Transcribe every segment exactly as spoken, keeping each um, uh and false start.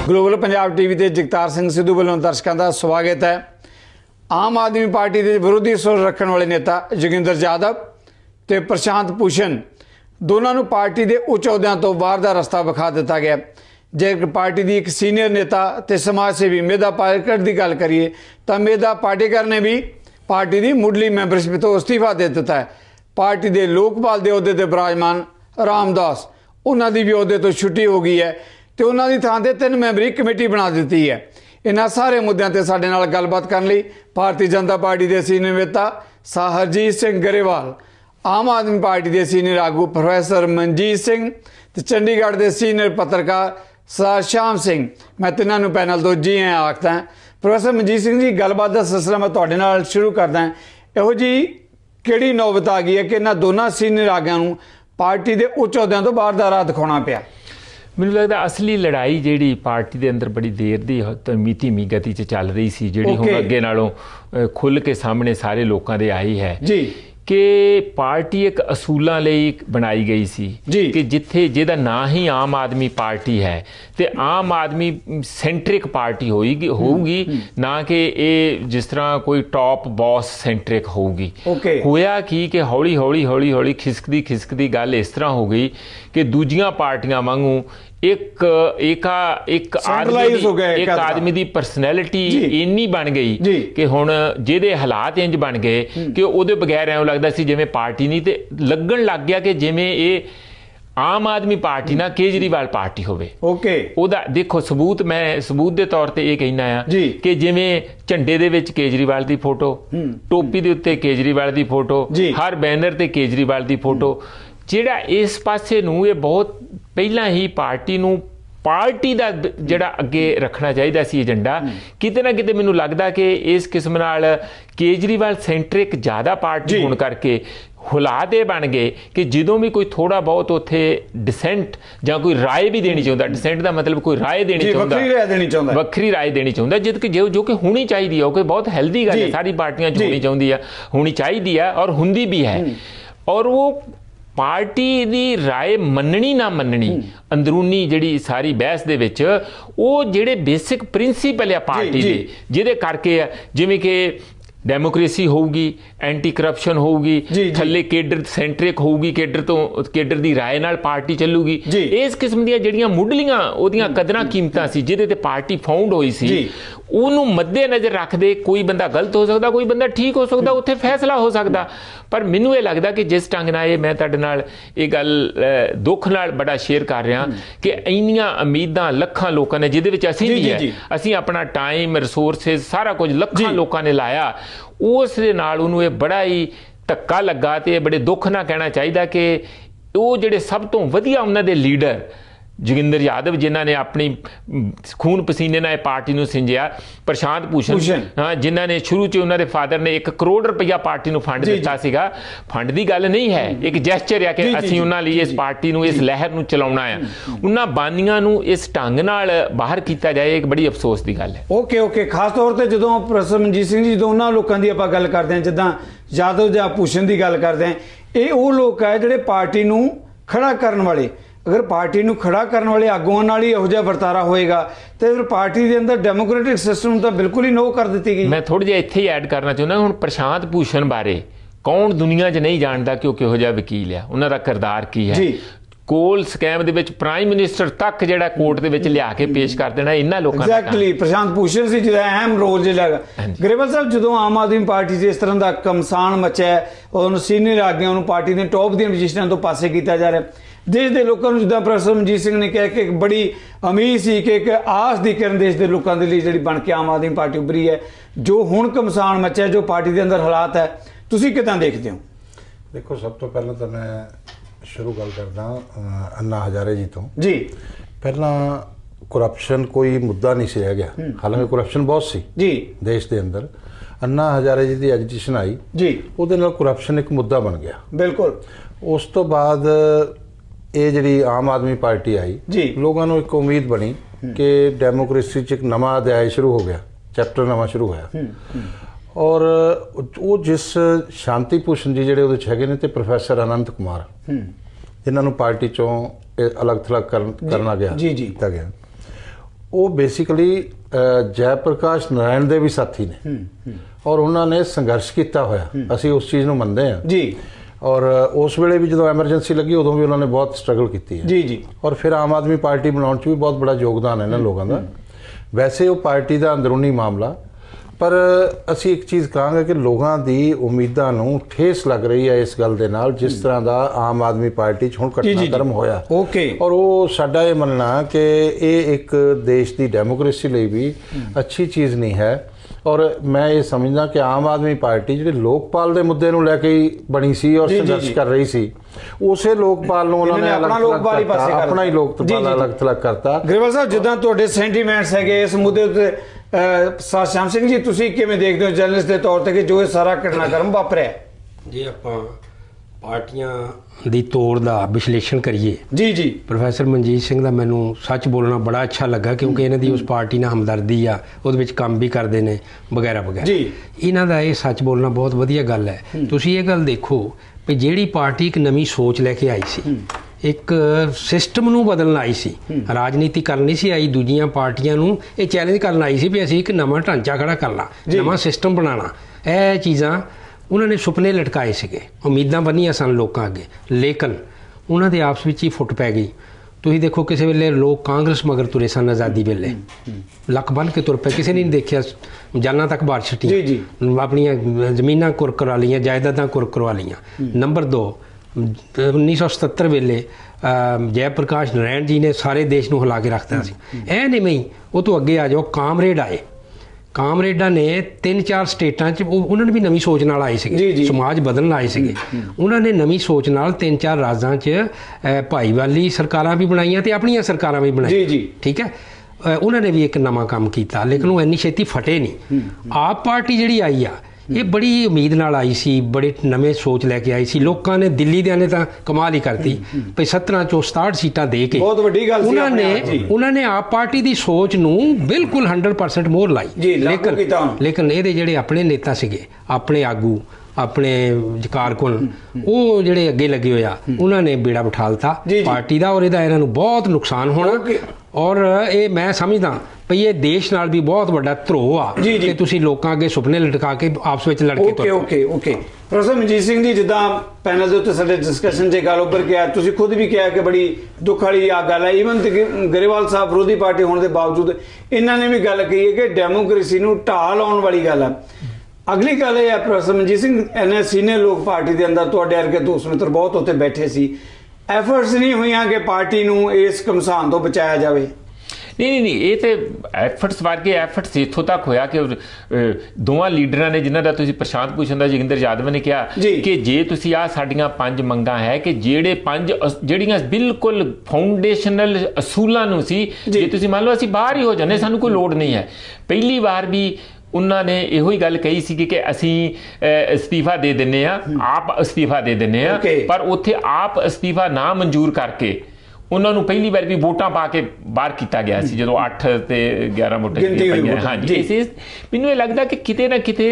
Global Punjab TV ते जगतार सिंह सिद्धू वालों दर्शकों का स्वागत है। आम आदमी पार्टी के विरोधी सुर रखने वाले नेता जोगिंदर यादव ते प्रशांत भूषण दोनों नूं पार्टी के उच्च अहुदियां तो बाहर का रस्ता विखा दिता गया। जे पार्टी की एक सीनियर नेता ते समाज सेवी मेधा पाटकर की गल करिए तो मेधा पाटकर ने भी पार्टी की मुढ़ली मैंबरशिप तो इस्तीफा दे दिता है। पार्टी के लोकपाल के अहुदे ते विराजमान रामदास उन्होंने भी अहुदे तो छुट्टी हो गई है तो उन्होंने थां ते तीन मैंबरी कमेटी बना दी है। इन्होंने सारे मुद्दों पर साडे नाल गलबात करने लई भारतीय जनता पार्टी के सीनियर नेता शाह हरजीत सिंह गरेवाल, आम आदमी पार्टी के सीनियर आगू प्रोफैसर मनजीत सिंह ते चंडीगढ़ के सीनियर पत्रकार सर श्याम सिंह, मैं तिन्हां नूं पैनल तो जी आया आखदा है। प्रोफैसर मनजीत सिंह जी, गलबात का सिलसिला मैं तुहाडे नाल शुरू करदा है। इहो जी किहड़ी नौबत आ गई है कि इन्हां दोनों सीनियर आगियां नूं पार्टी के उच्च अहुदियां तो बाहर का राह दिखाउणा पिया? ਮੈਨੂੰ लगता असली लड़ाई ਜਿਹੜੀ पार्टी के अंदर बड़ी देर ਦੀ ਧੀਮੀ गति च चल रही सी, ਜਿਹੜੀ ਹੁਣ ਅੱਗੇ ਨਾਲੋਂ खुल के सामने सारे लोगों ਦੇ आई है जी कि पार्टी एक असूलों ਲਈ बनाई गई सी कि जिथे जिहदा ना ही आम आदमी पार्टी है तो आम आदमी सेंट्रिक पार्टी होगी होगी ना कि ये जिस तरह कोई टॉप बॉस सेंट्रिक होगी। okay. होया कि कि हौली हौली हौली हौली खिसकदी खिसकदी गल इस तरह हो गई कि दूजियां पार्टियां वांगू एक एक एक आदमी एक आदमी की परसनैलिटी इन्नी बन गई कि हुण जिहदे हालात इंज बन गए कि उहदे बगैर ऐं लगदा सी जिवें पार्टी नहीं, ते लगन लग गया कि जिवें ये आम आदमी पार्टी ना केजरीवाल पार्टी होवे। ओके ओदा देखो सबूत, मैं सबूत के तौर पर यह कहना आ कि जिवें झंडे दे विच केजरीवाल की फोटो, टोपी दे उत्ते केजरीवाल की फोटो, हर बैनर ते केजरीवाल की फोटो, जिहड़ा इस पासे नूं ये बहुत पहला ही पार्टी नूं पार्टी का जिहड़ा अगे रखना चाहिए सी एजेंडा, किते ना किते मैनूं लगदा कि इस किस्म नाल केजरीवाल सेंट्रिक ज़्यादा पार्टी होने करके हालात ये बन गए कि जदों भी कोई थोड़ा बहुत उत्थे डिसेंट या कोई राय भी देनी चाहता, डिसेंट का मतलब कोई राय देनी चाहता, वक्री राय देनी चाहता, जिद कि जो जो कि होनी चाहिए हो, कोई बहुत हेल्दी गल है, सारी पार्टियां होनी चाहती है, होनी चाहिए है और हुंदी भी है। और वो पार्टी की राय मननी ना मननी अंदरूनी जिहड़ी सारी बहस दे विच वो जिहड़े बेसिक प्रिंसीपल है पार्टी दे, जिहदे करके जिवें कि डेमोक्रेसी होगी, एंटी करप्शन होगी, थल्ले केडर सेंट्रिक होगी, केडर तो केडर की राय नाल पार्टी चलूगी। इस किस्म दी जिहड़ियां मुढ़लियां ओहदियां कदरां कीमतां सी जिहदे ते पार्टी फाउंड होई सी, उहनूं मद्दे नज़र रखदे कोई बंदा गलत हो सकता, कोई बंदा ठीक हो सकता, उत्थे फैसला हो सकता। पर मैनूं ये लगदा कि जिस ढंग नाल ये मैं तुहाडे नाल ये गल दुख नाल बड़ा शेयर कर रहा कि इन्नियां उम्मीदां लखां लोकां ने, जिहदे विच असीं भी है, असीं अपना टाइम रिसोर्सिस सारा कुछ लखां लोकां ने लाया, उस दे नाल उहनूं ये बड़ा ही धक्का लगा। तो बड़े दुख नाल कहना चाहिए कि वो जिहड़े सब तो वधिया उन्हां दे लीडर जोगिंदर यादव जिन्हों ने अपनी खून पसीने नाल पार्टी नूं सिंजिया, प्रशांत भूषण हाँ जिन्हों ने शुरू च उन्होंने फादर ने एक करोड़ रुपया पार्टी नूं फंड दिता सीगा। फंड की गल नहीं है, एक जैस्चर है कि असीं उन्हां लई इस पार्टी नूं इस लहर नूं चलाउणा है, उन्हां बानियां नूं इस ढंग नाल बाहर किया जाए, एक बड़ी अफसोस की गल है। ओके ओके खास तौर पर जो प्रोफैसर मनजीत सिंह जी दोनों लोगों की आपां गल करते हैं, जिद्दां यादव या भूषण की गल करते हैं, ये वो लोग है जिहड़े पार्टी नूं खड़ा करन वाले, अगर पार्टी नूं खड़ा करने वाले आगुआं नाल ही इहो जिहा वरतारा होएगा तो फिर पार्टी के अंदर डेमोक्रेटिक सिस्टम तो बिल्कुल ही नो कर दी गई। मैं थोड़ा जिहा इत्थे ही ऐड करना चाहुंदा, हुण प्रशांत भूषण बारे कौन दुनिया च नहीं जानता कि वो किहो जिहा वकील है, उन्हां दा किरदार की है। कोल स्कैम दे विच प्राइम मिनिस्टर तक जिहड़ा कोर्ट दे विच लिया के पेश कर देना इन्हां लोकां दा एग्जैक्टली प्रशांत भूषण सी जिहदा अहम रोल जिहड़ा गरेवाल साहब, जदों आम आदमी पार्टी से इस तरह का कमसान मचा है और सीनियर आगियां नूं पार्टी दे टॉप दी पोजीशनां तो पासे किया जा रहा है, देश के लोगों को जिदा प्रोफैसर मनजीत सिंह ने कहा कि एक बड़ी उम्मीद सी कि एक आस की किरण देश के लोगों के लिए जी बन के आम आदमी पार्टी उभरी है, जो हुण कमसान मचा है, जो पार्टी के अंदर हालात है, तुसीं किदां देखते हो? देखो सब तो पहले तो मैं शुरू गल करदा अन्ना हजारे जी तो जी। पहला करप्शन कोई मुद्दा नहीं सी रह गया, हालांकि करप्शन बहुत सी जी देश के अंदर। अन्ना हजारे जी की एजुकेशन आई जी, उहदे नाल करप्शन एक मुद्दा बन गया बिल्कुल। उस तो बाद ये जी आम आदमी पार्टी आई जी, लोगों को एक उम्मीद बनी कि डेमोक्रेसी च एक नवा अध्याय शुरू हो गया, चैप्टर नवा शुरू होया। और वो जिस शांति भूषण जी जिहड़े उहदे च हैगे ने ते प्रोफैसर अनंत कुमार जिन्होंने पार्टी चों अलग थलग कर, करना गया जी जी गया, ਉਹ ਬੇਸਿਕਲੀ ਜੈ ਪ੍ਰਕਾਸ਼ ਨਾਰਾਇਣ ਦੇ ਵੀ ਸਾਥੀ ਨੇ ਔਰ ਉਹਨਾਂ ਨੇ ਸੰਘਰਸ਼ ਕੀਤਾ ਹੋਇਆ, ਅਸੀਂ ਉਸ ਚੀਜ਼ ਨੂੰ ਮੰਨਦੇ ਹਾਂ ਜੀ। ਔਰ ਉਸ ਵੇਲੇ ਵੀ ਜਦੋਂ ਐਮਰਜੈਂਸੀ ਲੱਗੀ ਉਦੋਂ ਵੀ ਉਹਨਾਂ ਨੇ ਬਹੁਤ ਸਟਰਗਲ ਕੀਤੀ ਹੈ ਜੀ ਜੀ। ਔਰ ਫਿਰ ਆਮ ਆਦਮੀ ਪਾਰਟੀ ਬਣਾਉਣ 'ਚ ਵੀ ਬਹੁਤ ਬੜਾ ਯੋਗਦਾਨ ਹੈ ਇਹਨਾਂ ਲੋਕਾਂ ਦਾ। ਵੈਸੇ ਉਹ ਪਾਰਟੀ ਦਾ ਅੰਦਰੂਨੀ ਮਾਮਲਾ, ਪਰ ਅਸੀਂ ਇੱਕ ਚੀਜ਼ ਕਹਾਂਗੇ ਕਿ ਲੋਕਾਂ ਦੀ ਉਮੀਦਾਂ ਨੂੰ ਠੇਸ ਲੱਗ ਰਹੀ ਹੈ ਇਸ ਗੱਲ ਦੇ ਨਾਲ, ਜਿਸ ਤਰ੍ਹਾਂ ਦਾ ਆਮ ਆਦਮੀ ਪਾਰਟੀ 'ਚ ਹੁਣ ਘਟਨਾਕ੍ਰਮ ਹੋਇਆ। ਓਕੇ। ਔਰ ਉਹ ਸਾਡਾ ਇਹ ਮੰਨਣਾ ਕਿ ਇਹ ਇੱਕ ਦੇਸ਼ ਦੀ ਡੈਮੋਕ੍ਰੇਸੀ ਲਈ ਵੀ ਅੱਛੀ ਚੀਜ਼ ਨਹੀਂ ਹੈ। ਔਰ ਮੈਂ ਇਹ ਸਮਝਦਾ ਕਿ ਆਮ ਆਦਮੀ ਪਾਰਟੀ ਜਿਹੜੇ ਲੋਕਪਾਲ ਦੇ ਮੁੱਦੇ ਨੂੰ ਲੈ ਕੇ ਹੀ ਬਣੀ ਸੀ ਔਰ ਸੰਘਰਸ਼ ਕਰ ਰਹੀ ਸੀ, ਉਸੇ ਲੋਕਪਾਲ ਨੂੰ ਉਹਨਾਂ ਨੇ ਆਪਣਾ ਲੋਕਪਾਲ ਹੀ ਪਾਸੇ ਕਰਤਾ, ਆਪਣਾ ਹੀ ਲੋਕਪਾਲ ਅਲੱਗ-ਥਲੱਗ ਕਰਤਾ। ਗਰੇਵਾਲ ਸਾਹਿਬ, ਜਿੱਦਾਂ ਤੁਹਾਡੇ ਸੈਂਟੀਮੈਂਟਸ ਹੈਗੇ ਇਸ ਮੁੱਦੇ ਉੱਤੇ, ਸ਼ਾਮ ਸਿੰਘ ਜੀ ਤੁਸੀਂ ਕਿਵੇਂ ਦੇਖਦੇ ਹੋ ਜਰਨਲਿਸਟ ਦੇ ਤੌਰ ਤੇ ਕਿ ਜੋ ਇਹ ਸਾਰਾ ਘਟਨਾਕ੍ਰਮ ਵਾਪਰਿਆ? ਜੇ ਆਪਾਂ ਪਾਰਟੀਆਂ ਦੀ ਤੋੜ ਦਾ ਵਿਸ਼ਲੇਸ਼ਣ ਕਰੀਏ ਜੀ ਜੀ ਪ੍ਰੋਫੈਸਰ ਮਨਜੀਤ ਸਿੰਘ ਦਾ ਮੈਨੂੰ ਸੱਚ ਬੋਲਣਾ ਬੜਾ ਅੱਛਾ ਲੱਗਾ, ਕਿਉਂਕਿ ਇਹਨਾਂ ਦੀ ਉਸ ਪਾਰਟੀ ਨਾਲ ਹਮਦਰਦੀ ਆ, ਉਹਦੇ ਵਿੱਚ ਕੰਮ ਵੀ ਕਰਦੇ ਨੇ ਵਗੈਰਾ ਵਗੈਰਾ ਜੀ। ਇਹਨਾਂ ਦਾ ਇਹ ਸੱਚ ਬੋਲਣਾ ਬਹੁਤ ਵਧੀਆ ਗੱਲ ਹੈ। ਤੁਸੀਂ ਇਹ ਗੱਲ ਦੇਖੋ ਵੀ ਜਿਹੜੀ ਪਾਰਟੀ ਇੱਕ ਨਵੀਂ ਸੋਚ ਲੈ ਕੇ ਆਈ ਸੀ, ਇੱਕ ਸਿਸਟਮ ਨੂੰ ਬਦਲਣ ਆਈ ਸੀ, ਰਾਜਨੀਤੀ ਕਰਨ ਨਹੀਂ ਸੀ ਆਈ, ਦੂਜੀਆਂ ਪਾਰਟੀਆਂ ਨੂੰ ਇਹ ਚੈਲੰਜ ਕਰਨ ਆਈ ਸੀ ਵੀ ਅਸੀਂ ਇੱਕ ਨਵਾਂ ਢਾਂਚਾ ਖੜਾ ਕਰਨਾ, ਨਵਾਂ ਸਿਸਟਮ ਬਣਾਉਣਾ। ਇਹ ਚੀਜ਼ਾਂ ਉਹਨਾਂ ਨੇ ਸੁਪਨੇ ਲਟਕਾਏ ਸੀਗੇ, ਉਮੀਦਾਂ ਬੰਨੀਆਂ ਸਨ ਲੋਕਾਂ ਅੱਗੇ, ਲੇਕਿਨ ਉਹਨਾਂ ਦੇ ਆਪਸ ਵਿੱਚ ਹੀ ਫੁੱਟ ਪੈ ਗਈ। ਤੁਸੀਂ ਦੇਖੋ ਕਿਸੇ ਵੇਲੇ ਲੋਕ ਕਾਂਗਰਸ ਮਗਰ ਤੁਰੇ ਸਨ, ਆਜ਼ਾਦੀ ਵੇਲੇ ਲੱਕ ਬੰਨ੍ਹ ਕੇ ਤੁਰ ਪਏ, ਕਿਸੇ ਨੇ ਨਹੀਂ ਦੇਖਿਆ, ਜਾਨਾਂ ਤੱਕ ਬਾਰਿਸ਼ ਛੱਟੀ, ਆਪਣੀਆਂ ਜ਼ਮੀਨਾਂ ਕੁਰ ਕਰਵਾ ਲਈਆਂ, ਜਾਇਦਾਦਾਂ ਕੁਰ ਕਰਵਾ ਲਈਆਂ। ਨੰਬਰ ਦੋ, ਉੱਨੀ ਸੌ ਸਤੱਤਰ ਵੇਲੇ ਜੈ ਪ੍ਰਕਾਸ਼ ਨਾਰਾਇਣ ਜੀ ਨੇ ਸਾਰੇ ਦੇਸ਼ ਨੂੰ ਹਿਲਾ ਕੇ ਰੱਖਤਾ ਸੀ। ਇਹ ਨਹੀਂ, ਉਹ ਤੋਂ ਅੱਗੇ ਆ ਜਾਓ, ਕਾਮਰੇਡ ਆਏ। ਕਾਮਰੇਡਾਂ ਨੇ ਤਿੰਨ ਚਾਰ ਸਟੇਟਾਂ 'ਚ ਉਹਨਾਂ ਨੇ ਵੀ ਨਵੀਂ ਸੋਚ ਨਾਲ ਆਏ ਸੀਗੇ, ਸਮਾਜ ਬਦਲਣ ਆਏ ਸੀਗੇ। ਉਹਨਾਂ ਨੇ ਨਵੀਂ ਸੋਚ ਨਾਲ ਤਿੰਨ ਚਾਰ ਰਾਜਾਂ 'ਚ ਭਾਈਵਾਲੀ ਸਰਕਾਰਾਂ ਵੀ ਬਣਾਈਆਂ ਤੇ ਆਪਣੀਆਂ ਸਰਕਾਰਾਂ ਵੀ ਬਣਾਈਆਂ, ਠੀਕ ਹੈ। ਉਹਨਾਂ ਨੇ ਵੀ ਇੱਕ ਨਵਾਂ ਕੰਮ ਕੀਤਾ, ਲੇਕਿਨ ਉਹ ਇੰਨੀ ਛੇਤੀ ਫਟੇ ਨਹੀਂ। ਆਪ ਪਾਰਟੀ ਜਿਹੜੀ ਆਈ ਆ, ਇਹ ਬੜੀ ਉਮੀਦ ਨਾਲ ਆਈ ਸੀ, ਬੜੇ ਨਵੇਂ ਸੋਚ ਲੈ ਕੇ ਆਈ ਸੀ। ਲੋਕਾਂ ਨੇ, ਦਿੱਲੀ ਦਿਆਂ ਨੇ ਤਾਂ ਕਮਾਲ ਹੀ ਕਰਤੀ ਭਈ ਸੱਤਰਾਂ ਚੋਂ ਸਤਾਹਠ ਸੀਟਾਂ ਦੇ ਕੇ ਬਹੁਤ ਵੱਡੀ ਗੱਲ ਸੀ। ਉਹਨਾਂ ਨੇ ਉਹਨਾਂ ਨੇ ਆਪ ਪਾਰਟੀ ਦੀ ਸੋਚ ਨੂੰ ਬਿਲਕੁਲ ਹੰਡਰਡ ਪਰਸੈਂਟ ਮੋਹਰ ਲਾਈ। ਲੇਕਿਨ ਲੇਕਿਨ ਇਹਦੇ ਜਿਹੜੇ ਆਪਣੇ ਨੇਤਾ ਸੀਗੇ, ਆਪਣੇ ਆਗੂ, ਆਪਣੇ ਕਾਰਕੁਨ, ਉਹ ਜਿਹੜੇ ਅੱਗੇ ਲੱਗੇ ਹੋਇਆ, ਉਹਨਾਂ ਨੇ ਬੇੜਾ ਬਿਠਾ ਦਿੱਤਾ ਪਾਰਟੀ ਦਾ, ਔਰ ਇਹਦਾ ਇਹਨਾਂ ਨੂੰ ਬਹੁਤ ਨੁਕਸਾਨ ਹੋਣਾ। ਔਰ ਇਹ ਮੈਂ ਸਮਝਦਾ ਭਈ ਇਹ ਦੇਸ਼ ਨਾਲ ਵੀ ਬਹੁਤ ਵੱਡਾ ਧਰੋਹ ਆ ਕਿ ਤੁਸੀਂ ਲੋਕਾਂ ਅੱਗੇ ਸੁਪਨੇ ਲਟਕਾ ਕੇ ਆਪਸ ਵਿੱਚ ਲੜ ਕੇ okay okay okay professor Manjeet Singh ji, ਜਿੱਦਾਂ ਪੈਨਲ ਦੇ ਉੱਤੇ ਸਾਡੇ ਡਿਸਕਸ਼ਨ 'ਚ ਗੱਲ ਉੱਪਰ ਕਿਹਾ, ਤੁਸੀਂ ਖੁਦ ਵੀ ਕਿਹਾ ਕਿ ਬੜੀ ਦੁੱਖ ਵਾਲੀ ਆ ਗੱਲ ਹੈ। ਈਵਨ ਗਰੇਵਾਲ ਸਾਹਿਬ ਵਿਰੋਧੀ ਪਾਰਟੀ ਹੋਣ ਦੇ ਬਾਵਜੂਦ ਇਹਨਾਂ ਨੇ ਵੀ ਗੱਲ ਕਹੀ ਹੈ ਕਿ ਡੈਮੋਕ੍ਰੇਸੀ ਨੂੰ ਢਾਹ ਲਾਉਣ ਵਾਲੀ ਗੱਲ ਹੈ। ਅਗਲੀ ਗੱਲ ਇਹ ਹੈ ਪ੍ਰੋਫੈਸਰ ਮਨਜੀਤ ਸਿੰਘ, ਐਨ ਸੀਨੀਅਰ ਲੋਕ ਪਾਰਟੀ ਦੇ ਅੰਦਰ ਤੁਹਾਡੇ ਵਰਗੇ ਦੋਸਤ ਮਿੱਤਰ ਬਹੁਤ ਉੱਥੇ ਬੈਠੇ ਸੀ, ਐਫਰਟਸ ਨਹੀਂ ਹੋਈਆਂ ਕਿ ਪਾਰਟੀ ਨੂੰ ਇਸ ਘਮਸਾਨ ਤੋਂ ਬਚਾਇਆ ਜਾਵੇ? ਨਹੀਂ ਨਹੀਂ ਨਹੀਂ ਇਹ ਤੇ ਐਫਰਟਸ ਵਰਗੇ ਐਫਰਟਸ ਇੱਥੋਂ ਤੱਕ ਹੋਇਆ ਕਿ ਦੋਵਾਂ ਲੀਡਰਾਂ ਨੇ, ਜਿਨ੍ਹਾਂ ਦਾ ਤੁਸੀਂ ਪ੍ਰਸ਼ਾਂਤ ਭੂਸ਼ਣ ਦਾ ਜੋਗਿੰਦਰ ਯਾਦਵ ਨੇ ਕਿਹਾ ਕਿ ਜੇ ਤੁਸੀਂ ਆਹ ਸਾਡੀਆਂ ਪੰਜ ਮੰਗਾਂ ਹੈ ਕਿ ਜਿਹੜੇ ਪੰਜ ਜਿਹੜੀਆਂ ਬਿਲਕੁਲ ਫਾਊਂਡੇਸ਼ਨਲ ਅਸੂਲਾਂ ਨੂੰ ਸੀ, ਜੇ ਤੁਸੀਂ ਮੰਨ ਲਓ ਅਸੀਂ ਬਾਹਰ ਹੀ ਹੋ ਜਾਂਦੇ, ਸਾਨੂੰ ਕੋਈ ਲੋੜ ਨਹੀਂ ਹੈ। ਪਹਿਲੀ ਵਾਰ ਵੀ ਉਹਨਾਂ ਨੇ ਇਹੋ ਹੀ ਗੱਲ ਕਹੀ ਸੀ ਕਿ ਅਸੀਂ ਅਸਤੀਫਾ ਦੇ ਦਿੰਦੇ ਹਾਂ, ਆਪ ਅਸਤੀਫਾ ਦੇ ਦਿੰਦੇ ਹਾਂ, ਪਰ ਉੱਥੇ ਆਪ ਅਸਤੀਫਾ ਨਾ ਮਨਜ਼ੂਰ ਕਰਕੇ ਉਹਨਾਂ ਨੂੰ ਪਹਿਲੀ ਵਾਰ ਵੀ ਵੋਟਾਂ ਪਾ ਕੇ ਬਾਹਰ ਕੀਤਾ ਗਿਆ ਸੀ, ਜਦੋਂ ਅੱਠ ਤੇ ਗਿਆਰਾਂ ਵੋਟਾਂ ਪਈਆਂ। ਹਾਂਜੀ, ਇਸ ਮੈਨੂੰ ਇਹ ਲੱਗਦਾ ਕਿ ਕਿਤੇ ਨਾ ਕਿਤੇ